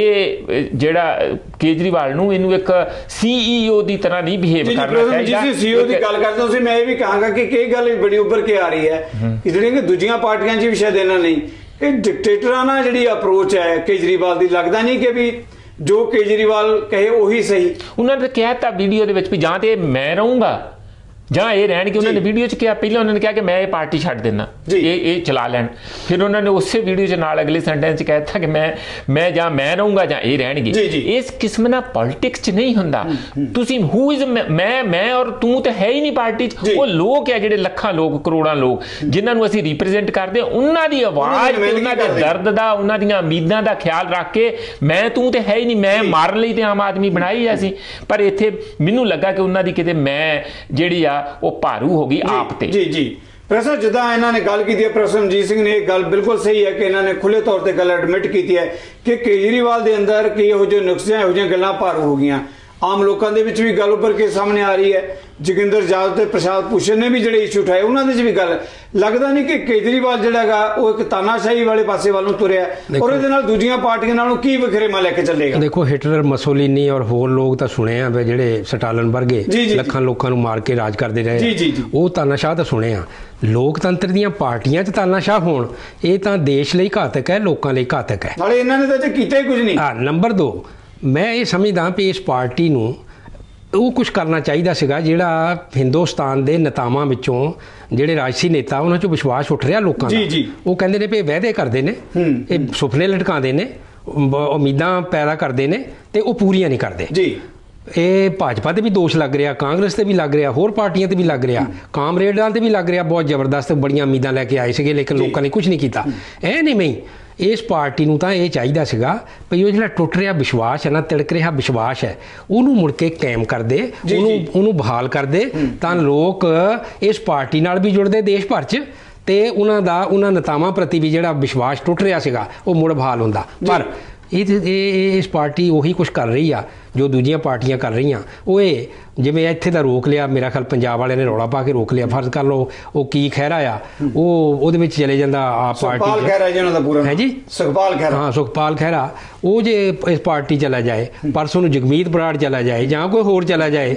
ਇਹ ਜਿਹੜਾ ਕੇਜਰੀਵਾਲ ਨੂੰ ਇਹਨੂੰ ਇੱਕ ਸੀਈਓ ਦੀ ਤਰ੍ਹਾਂ ਨਹੀਂ ਬਿਹੇਵ ਕਰਨਾ ਚਾਹੀਦਾ। ਜੀ ਸੀਈਓ ਦੀ ਗੱਲ ਕਰਦੇ ਤੁਸੀਂ, ਮੈਂ ਇਹ ਵੀ ਕਹਾਂਗਾ ਕਿ ਇਹ ਗੱਲ ਵੀ ਬੜੀ ਉੱਭਰ ਕੇ ਆ ਰਹੀ ਹੈ ਕਿ ਜਿਹੜੀਆਂ ਕਿ ਦੂਜੀਆਂ ਪਾਰਟੀਆਂ 'ਚ ਵੀ ਸ਼ਾਇਦ ਇਹਨਾਂ ਨਹੀਂ, ਇਹ ਡਿਕਟੇਟਰਾਨਾ ਜਿਹੜੀ ਅਪਰੋਚ ਹੈ ਕੇਜਰੀਵਾਲ ਦੀ, ਲੱਗਦਾ ਨਹੀਂ ਕਿ ਵੀ ਜੋ ਕੇਜਰੀਵਾਲ ਕਹੇ ਉਹੀ ਸਹੀ। ਉਹਨਾਂ ਨੇ ਕਿਹਾ ਤਾਂ ਵੀਡੀਓ ਦੇ ਵਿੱਚ ਵੀ ਜਾਂ ਤੇ ਮੈਂ ਰਹੂੰਗਾ ਜਾਂ ਇਹ ਰਹਿਣਗੇ। ਉਹਨਾਂ ਨੇ ਵੀਡੀਓ 'ਚ ਕਿਹਾ, ਪਹਿਲਾਂ ਉਹਨਾਂ ਨੇ ਕਿਹਾ ਕਿ ਮੈਂ ਇਹ ਪਾਰਟੀ ਛੱਡ ਦਿੰਦਾ, ਇਹ ਇਹ ਚਲਾ ਲੈਣ। ਫਿਰ ਉਹਨਾਂ ਨੇ ਉਸੇ ਵੀਡੀਓ 'ਚ ਨਾਲ ਅਗਲੇ ਸੈਂਟੈਂਸ 'ਚ ਕਹਿ ਦਿੱਤਾ ਕਿ ਮੈਂ ਮੈਂ ਜਾਂ ਮੈਂ ਰਹੂੰਗਾ ਜਾਂ ਇਹ ਰਹਿਣਗੇ। ਇਸ ਕਿਸਮ ਨਾਲ ਪੋਲਿਟਿਕਸ 'ਚ ਨਹੀਂ ਹੁੰਦਾ। ਤੁਸੀਂ ਹੂ ਇਜ਼ ਮੈਂ ਮੈਂ ਔਰ ਤੂੰ ਤਾਂ ਹੈ ਹੀ ਨਹੀਂ ਪਾਰਟੀ 'ਚ। ਉਹ ਲੋਕ ਆ ਜਿਹੜੇ ਲੱਖਾਂ ਲੋਕ, ਕਰੋੜਾਂ ਲੋਕ ਜਿਨ੍ਹਾਂ ਨੂੰ ਅਸੀਂ ਰਿਪਰੈਜ਼ੈਂਟ ਕਰਦੇ, ਉਹਨਾਂ ਦੀ ਆਵਾਜ਼ ਤੇ ਉਹਨਾਂ ਦੇ ਦਰਦ ਦਾ, ਉਹਨਾਂ ਦੀਆਂ ਉਮੀਦਾਂ ਦਾ ਖਿਆਲ ਰੱਖ ਕੇ ਮੈਂ ਤੂੰ ਤਾਂ ਹੈ ਹੀ ਨਹੀਂ, ਮੈਂ ਮਾਰਨ ਲਈ ਤੇ ਆਮ ਆਦਮੀ ਬਣਾਈ ਆ ਸੀ। ਪਰ ਇੱਥੇ ਮੈਨੂੰ ਲੱਗਾ ਕਿ ਉਹਨਾਂ ਦੀ ਕਿਤੇ ਮੈਂ ਜਿਹੜੀ ਆ ਉਹ ਭਾਰੂ ਹੋ ਗਈ ਆਪ ਤੇ। ਜੀ ਜੀ ਪ੍ਰੋਫੈਸਰ, ਜਿੱਦਾਂ ਇਹਨਾਂ ਨੇ ਗੱਲ ਕੀਤੀ ਹੈ, ਪ੍ਰੋਫੈਸਰ ਮਨਜੀਤ ਸਿੰਘ ਨੇ ਇਹ ਗੱਲ ਬਿਲਕੁਲ ਸਹੀ ਹੈ ਕਿ ਇਹਨਾਂ ਨੇ ਖੁੱਲੇ ਤੌਰ ਤੇ ਗੱਲ ਐਡਮਿਟ ਕੀਤੀ ਹੈ ਕਿ ਕੇਜਰੀਵਾਲ ਦੇ ਅੰਦਰ ਕਈ ਇਹੋ ਜਿਹੇ ਨੁਕਸੇ, ਇਹੋ ਜਿਹੀਆਂ ਗੱਲਾਂ ਭਾਰੂ ਹੋ ਗਈਆਂ। ਆਮ ਲੋਕਾਂ ਦੇ ਵਿੱਚ ਵੀ ਗੱਲ ਉੱਪਰ ਕੇ ਸਾਹਮਣੇ ਆ ਰਹੀ ਹੈ। ਜੋਗਿੰਦਰ ਯਾਦਵ ਤੇ ਪ੍ਰਸ਼ਾਦ ਭੂਸ਼ਣ ਨੇ ਵੀ ਜਿਹੜੇ ਇਸ਼ੂ ਉਠਾਏ, ਉਹਨਾਂ ਦੇ 'ਚ ਵੀ ਗੱਲ ਲੱਗਦਾ ਨਹੀਂ ਕਿ ਕੇਜਰੀਵਾਲ ਜਿਹੜਾ ਹੈਗਾ ਉਹ ਇੱਕ ਤਾਨਾਸ਼ਾਹੀ ਵਾਲੇ ਪਾਸੇ ਵੱਲ ਨੂੰ ਤੁਰਿਆ ਔਰ ਇਹਦੇ ਨਾਲ ਦੂਜੀਆਂ ਪਾਰਟੀਆਂ ਨਾਲੋਂ ਕੀ ਵਖਰੇਵਾ ਲੈ ਕੇ ਚੱਲੇਗਾ। ਦੇਖੋ ਹਿਟਲਰ, ਮਸੋਲੀਨੀ ਔਰ ਹੋਰ ਲੋਕ ਤਾਂ ਸੁਣੇ ਆ ਜਿਹੜੇ ਸਟਾਲਨ ਵਰਗੇ ਲੱਖਾਂ ਲੋਕਾਂ ਨੂੰ ਮਾਰ ਕੇ ਰਾਜ ਕਰਦੇ ਰਹੇ, ਉਹ ਤਾਨਾਸ਼ਾਹ ਤਾਂ ਸੁਣੇ ਆ। ਲੋਕਤੰਤਰ ਦੀਆਂ ਪਾਰਟੀਆਂ 'ਚ ਤਾਨਾਸ਼ਾਹ ਹੋਣ, ਇਹ ਤਾਂ ਦੇਸ਼ ਲਈ ਘਾਤਕ ਹੈ, ਲੋਕਾਂ ਲਈ ਘਾਤਕ ਹੈ। ਨਾਲੇ ਇਹਨਾਂ ਨੇ ਤਾਂ ਕੀਤਾ ਹੀ ਕੁਝ ਨਹੀਂ। ਹਾਂ, ਨੰਬਰ ਦੋ, ਮੈਂ ਇਹ ਸਮਝਦਾ ਵੀ ਇਸ ਪਾਰਟੀ ਨੂੰ ਉਹ ਕੁਝ ਕਰਨਾ ਚਾਹੀਦਾ ਸੀਗਾ ਜਿਹੜਾ ਹਿੰਦੁਸਤਾਨ ਦੇ ਨੇਤਾਵਾਂ ਵਿੱਚੋਂ, ਜਿਹੜੇ ਰਾਜਸੀ ਨੇਤਾ, ਉਹਨਾਂ 'ਚੋਂ ਵਿਸ਼ਵਾਸ ਉੱਠ ਰਿਹਾ ਲੋਕਾਂ ਦਾ। ਉਹ ਕਹਿੰਦੇ ਨੇ ਵੀ ਇਹ ਵਾਅਦੇ ਕਰਦੇ ਨੇ, ਇਹ ਸੁਪਨੇ ਲਟਕਾਉਂਦੇ ਨੇ, ਉਮੀਦਾਂ ਪੈਦਾ ਕਰਦੇ ਨੇ ਤੇ ਉਹ ਪੂਰੀਆਂ ਨਹੀਂ ਕਰਦੇ। ਇਹ ਭਾਜਪਾ ਤੇ ਵੀ ਦੋਸ਼ ਲੱਗ ਰਿਹਾ, ਕਾਂਗਰਸ ਤੇ ਵੀ ਲੱਗ ਰਿਹਾ, ਹੋਰ ਪਾਰਟੀਆਂ ਤੇ ਵੀ ਲੱਗ ਰਿਹਾ, ਕਾਮਰੇਡਾਂ ਤੇ ਵੀ ਲੱਗ ਰਿਹਾ। ਬਹੁਤ ਜ਼ਬਰਦਸਤ ਬੜੀਆਂ ਉਮੀਦਾਂ ਲੈ ਕੇ ਆਏ ਸੀਗੇ ਲੇਕਿਨ ਲੋਕਾਂ ਨੇ ਕੁਝ ਨਹੀਂ ਕੀਤਾ। ਇਹ ਨਹੀਂ ਮੈਂ ਇਸ ਪਾਰਟੀ ਨੂੰ ਤਾਂ ਇਹ ਚਾਹੀਦਾ ਸੀਗਾ ਵੀ ਉਹ ਜਿਹੜਾ ਟੁੱਟ ਰਿਹਾ ਵਿਸ਼ਵਾਸ ਹੈ ਨਾ, ਤਿਲਕ ਰਿਹਾ ਵਿਸ਼ਵਾਸ ਹੈ, ਉਹਨੂੰ ਮੁੜ ਕੇ ਕਾਇਮ ਕਰਦੇ, ਉਹਨੂੰ ਉਹਨੂੰ ਬਹਾਲ ਕਰਦੇ ਤਾਂ ਲੋਕ ਇਸ ਪਾਰਟੀ ਨਾਲ ਵੀ ਜੁੜਦੇ ਦੇਸ਼ ਭਰ 'ਚ ਤੇ ਉਹਨਾਂ ਦਾ ਉਹਨਾਂ ਨੇਤਾਵਾਂ ਪ੍ਰਤੀ ਵੀ ਜਿਹੜਾ ਵਿਸ਼ਵਾਸ ਟੁੱਟ ਰਿਹਾ ਸੀਗਾ ਉਹ ਮੁੜ ਬਹਾਲ ਹੁੰਦਾ। ਪਰ ਇਹ ਇਸ ਪਾਰਟੀ ਉਹੀ ਕੁਝ ਕਰ ਰਹੀ ਆ ਜੋ ਦੂਜੀਆਂ ਪਾਰਟੀਆਂ ਕਰ ਰਹੀਆਂ। ਉਹ ਇਹ ਜਿਵੇਂ ਇੱਥੇ ਦਾ ਰੋਕ ਲਿਆ, ਮੇਰਾ ਖਿਆਲ ਪੰਜਾਬ ਵਾਲਿਆਂ ਨੇ ਰੌਲਾ ਪਾ ਕੇ ਰੋਕ ਲਿਆ। ਫਰਜ਼ ਕਰ ਲਓ ਉਹ ਕੀ ਖਹਿਰਾ ਆ, ਉਹ ਉਹਦੇ ਵਿੱਚ ਚਲੇ ਜਾਂਦਾ ਆ ਪਾਰਟੀ। ਸੁਖਪਾਲ ਖਹਿਰਾ ਜੀ ਉਹਨਾਂ ਦਾ ਪੂਰਾ ਹੈ ਜੀ, ਸੁਖਪਾਲ ਖਹਿਰਾ। ਹਾਂ, ਸੁਖਪਾਲ ਖਹਿਰਾ। ਉਹ ਜੇ ਇਸ ਪਾਰਟੀ ਚਲਾ ਜਾਏ, ਪਰਸੋਂ ਨੂੰ ਜਗਮੀਤ ਬਰਾੜ ਚਲਾ ਜਾਏ ਜਾਂ ਕੋਈ ਹੋਰ ਚਲਾ ਜਾਏ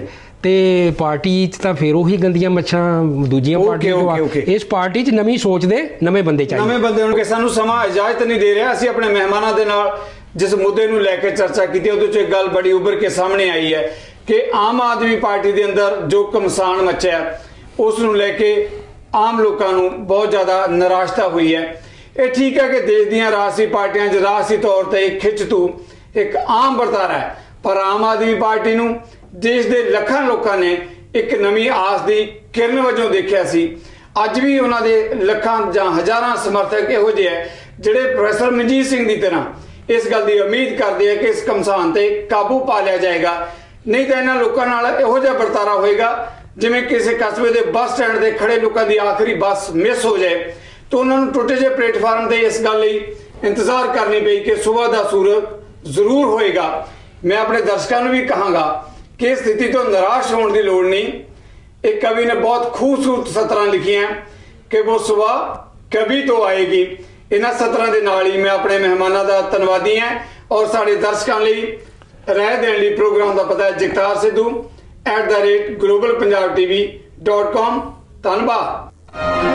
ਤੇ ਪਾਰਟੀ 'ਚ ਤਾਂ ਫਿਰ ਉਹੀ ਗੰਦੀਆਂ ਮੱਛਾਂ ਦੂਜੀਆਂ ਪਾਰਟੀਆਂ ਤੋਂ। ਇਸ ਪਾਰਟੀ 'ਚ ਨਵੀਂ ਸੋਚ ਦੇ ਨਵੇਂ ਬੰਦੇ ਚਾਹੀਦੇ, ਨਵੇਂ ਬੰਦੇ ਹੋਣਗੇ। ਸਾਨੂੰ ਸਮਾਂ ਇਜਾਜ਼ਤ ਨਹੀਂ ਦੇ ਰਿਹਾ। ਅਸੀਂ ਆਪਣੇ ਮਹਿਮਾਨਾਂ ਦੇ ਨਾਲ ਜਿਸ ਮੁੱਦੇ ਨੂੰ ਲੈ ਕੇ ਚਰਚਾ ਕੀਤੀ ਉਹਦੇ 'ਚ ਇੱਕ ਗੱਲ ਬੜੀ ਉੱਭਰ ਕੇ ਸਾਹਮਣੇ ਆਈ ਹੈ ਕਿ ਆਮ ਆਦਮੀ ਪਾਰਟੀ ਦੇ ਅੰਦਰ ਜੋ ਘਮਸਾਨ ਮੱਚਿਆ ਉਸ ਨੂੰ ਲੈ ਕੇ ਆਮ ਲੋਕਾਂ ਨੂੰ ਬਹੁਤ ਜ਼ਿਆਦਾ ਨਿਰਾਸ਼ਤਾ ਹੋਈ ਹੈ। ਇਹ ਠੀਕ ਹੈ ਕਿ ਦੇਸ਼ ਦੀਆਂ ਰਾਜਸੀ ਪਾਰਟੀਆਂ 'ਚ ਰਾਜਸੀ ਤੌਰ ਤੇ ਖਿੱਚ ਤੂ ਇੱਕ ਆਮ ਵਰਤਾਰਾ ਹੈ, ਪਰ ਆਮ ਆਦਮੀ ਪਾਰਟੀ ਨੂੰ ਦੇਸ਼ ਦੇ ਲੱਖਾਂ ਲੋਕਾਂ ਨੇ ਇੱਕ ਨਵੀਂ ਆਸ ਦੀ ਕਿਰਨ ਵਜੋਂ ਦੇਖਿਆ ਸੀ। ਅੱਜ ਵੀ ਉਹਨਾਂ ਦੇ ਲੱਖਾਂ ਜਾਂ ਹਜ਼ਾਰਾਂ ਸਮਰਥਕ ਇਹੋ ਜਿਹੇ ਹੈ ਜਿਹੜੇ ਪ੍ਰੋਫੈਸਰ ਮਨਜੀਤ ਸਿੰਘ ਦੀ ਤਰ੍ਹਾਂ ਇਸ ਗੱਲ ਦੀ ਉਮੀਦ ਕਰਦੇ ਆ ਕਿ ਇਸ ਘਮਸਾਨ ਤੇ ਕਾਬੂ ਪਾ ਲਿਆ ਜਾਏਗਾ, ਨਹੀਂ ਤਾਂ ਇਹਨਾਂ ਲੋਕਾਂ ਨਾਲ ਇਹੋ ਜਿਹਾ ਵਰਤਾਰਾ ਹੋਏਗਾ ਜਿਵੇਂ ਕਿਸੇ ਕਸਬੇ ਦੇ ਬੱਸ ਸਟੈਂਡ ਤੇ ਖੜੇ ਲੋਕਾਂ ਦੀ ਆਖਰੀ ਬੱਸ ਮਿਸ ਹੋ ਜਾਏ ਤਾਂ ਉਹਨਾਂ ਨੂੰ ਟੁੱਟੇ ਜਿਹੇ ਪਲੇਟਫਾਰਮ ਤੇ ਇਸ ਗੱਲ ਲਈ ਇੰਤਜ਼ਾਰ ਕਰਨੀ ਪਈ ਕਿ ਸਵੇਰ ਦਾ ਸੂਰਜ ਜ਼ਰੂਰ ਹੋਏਗਾ। ਮੈਂ ਆਪਣੇ ਦਰਸ਼ਕਾਂ ਨੂੰ ਵੀ ਕਹਾਂਗਾ ਕਿ ਇਸ ਸਥਿਤੀ ਤੋਂ ਨਿਰਾਸ਼ ਹੋਣ ਦੀ ਲੋੜ ਨਹੀਂ। ਇੱਕ ਕਵੀ ਨੇ ਬਹੁਤ ਖੂਬਸੂਰਤ ਸਤਰਾਂ ਲਿਖੀਆਂ ਕਿ ਉਹ ਸੁਬਹ ਕभी तो ਆਏਗੀ। ਇਹਨਾਂ ਸਤਰਾਂ ਦੇ ਨਾਲ ਹੀ ਮੈਂ ਆਪਣੇ ਮਹਿਮਾਨਾਂ ਦਾ ਧੰਨਵਾਦੀ ਹਾਂ ਔਰ ਸਾਡੇ ਦਰਸ਼ਕਾਂ ਲਈ ਰਾਏ ਦੇਣ ਲਈ ਪ੍ਰੋਗਰਾਮ ਦਾ ਪਤਾ ਹੈ Jagtar Sidhu at the rate global Punjab TV dot com. ਧੰਨਵਾਦ।